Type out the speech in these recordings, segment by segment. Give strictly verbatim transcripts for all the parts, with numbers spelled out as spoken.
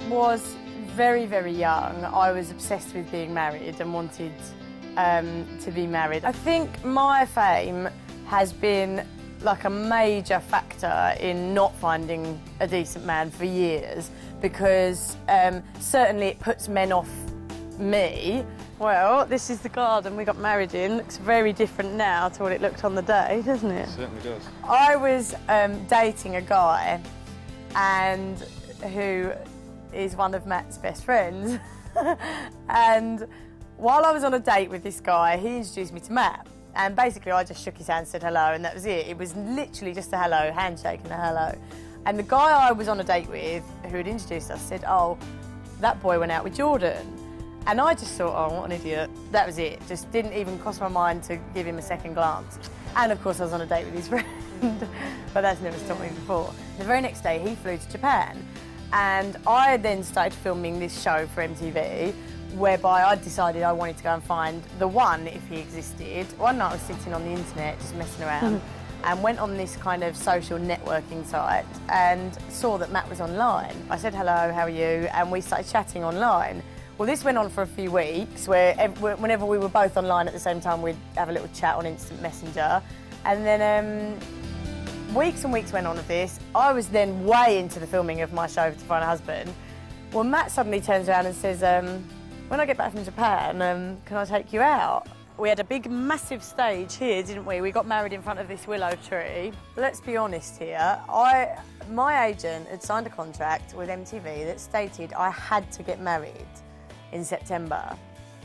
was very, very young, I was obsessed with being married and wanted um, to be married. I think my fame has been like a major factor in not finding a decent man for years, because um, certainly it puts men off me. Well, this is the garden we got married in. Looks very different now to what it looked on the day, doesn't it? It certainly does. I was um, dating a guy and who is one of Matt's best friends. And while I was on a date with this guy, he introduced me to Matt. And basically I just shook his hand, said hello, and that was it. It was literally just a hello, handshake and a hello. And the guy I was on a date with, who had introduced us, said, oh, that boy went out with Jordan. And I just thought, oh, what an idiot. That was it. Just didn't even cross my mind to give him a second glance. And of course I was on a date with his friend, but that's never stopped me before. The very next day he flew to Japan, and I then started filming this show for M T V, whereby I decided I wanted to go and find the one, if he existed. One night I was sitting on the internet just messing around and went on this kind of social networking site and saw that Matt was online. I said, hello, how are you? And we started chatting online. Well, this went on for a few weeks, where whenever we were both online at the same time, we'd have a little chat on Instant Messenger. And then um, weeks and weeks went on of this. I was then way into the filming of my show, To Find a Husband. Well, Matt suddenly turns around and says, um, when I get back from Japan, um, can I take you out? We had a big, massive stage here, didn't we? We got married in front of this willow tree. Let's be honest here. I, my agent had signed a contract with M T V that stated I had to get married in September.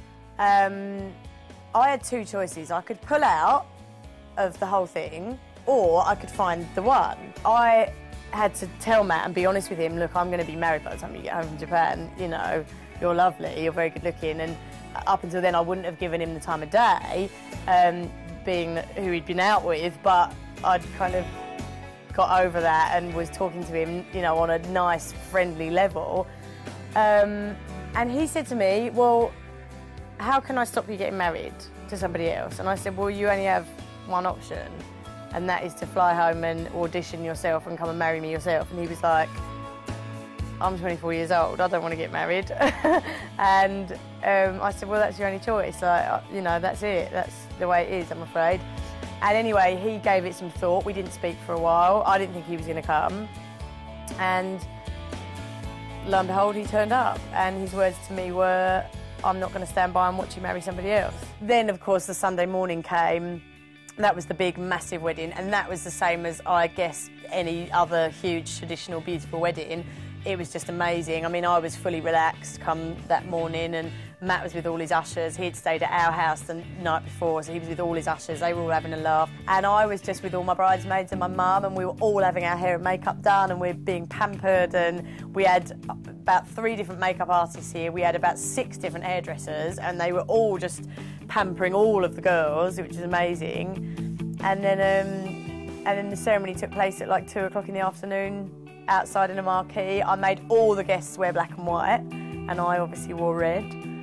Um, I had two choices. I could pull out of the whole thing, or I could find the one. I had to tell Matt and be honest with him, look, I'm going to be married by the time you get home from Japan. You know, you're lovely, you're very good looking. And up until then, I wouldn't have given him the time of day, um, being who he'd been out with, but I'd kind of got over that and was talking to him, you know, on a nice, friendly level. Um, And he said to me, well, how can I stop you getting married to somebody else? And I said, well, you only have one option, and that is to fly home and audition yourself and come and marry me yourself. And he was like, I'm twenty-four years old, I don't want to get married. And um, I said, well, that's your only choice. Like, you know, that's it, that's the way it is, I'm afraid. And anyway, he gave it some thought. We didn't speak for a while. I didn't think he was going to come. And lo and behold, he turned up, and his words to me were, I'm not going to stand by and watch you marry somebody else. Then, of course, the Sunday morning came. That was the big, massive wedding, and that was the same as, I guess, any other huge, traditional, beautiful wedding. It was just amazing. I mean, I was fully relaxed come that morning, and Matt was with all his ushers. He'd stayed at our house the night before, so he was with all his ushers. They were all having a laugh. And I was just with all my bridesmaids and my mum, and we were all having our hair and makeup done, and we were being pampered, and we had about three different makeup artists here. We had about six different hairdressers, and they were all just pampering all of the girls, which was amazing. And then, um, and then the ceremony took place at like two o'clock in the afternoon, outside in a marquee. I made all the guests wear black and white, and I obviously wore red.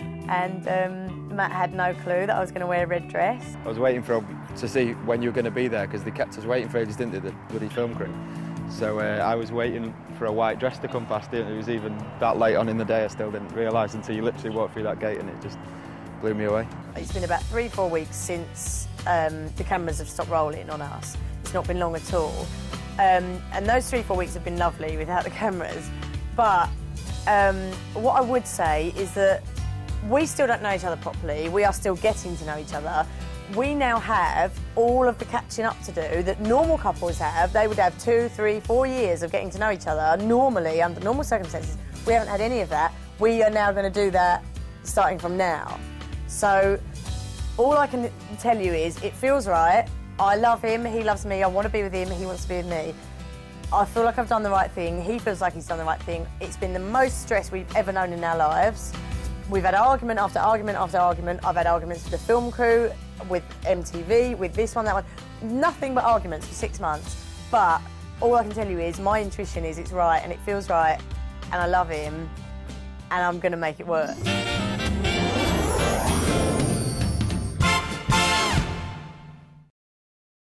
And um, Matt had no clue that I was going to wear a red dress. I was waiting for to see when you were going to be there, because they kept us waiting for ages, didn't they, the bloody film crew? So uh, I was waiting for a white dress to come past it. It was even that late on in the day. I still didn't realise until you literally walked through that gate, and it just blew me away. It's been about three, four weeks since um, the cameras have stopped rolling on us. It's not been long at all. Um, and those three, four weeks have been lovely without the cameras. But um, what I would say is that we still don't know each other properly. We are still getting to know each other. We now have all of the catching up to do that normal couples have. They would have two, three, four years of getting to know each other. Normally, under normal circumstances, we haven't had any of that. We are now going to do that starting from now. So all I can tell you is it feels right. I love him, he loves me, I want to be with him, he wants to be with me. I feel like I've done the right thing, he feels like he's done the right thing. It's been the most stress we've ever known in our lives. We've had argument after argument after argument. I've had arguments with the film crew, with M T V, with this one, that one. Nothing but arguments for six months. But all I can tell you is my intuition is it's right and it feels right, and I love him, and I'm going to make it work.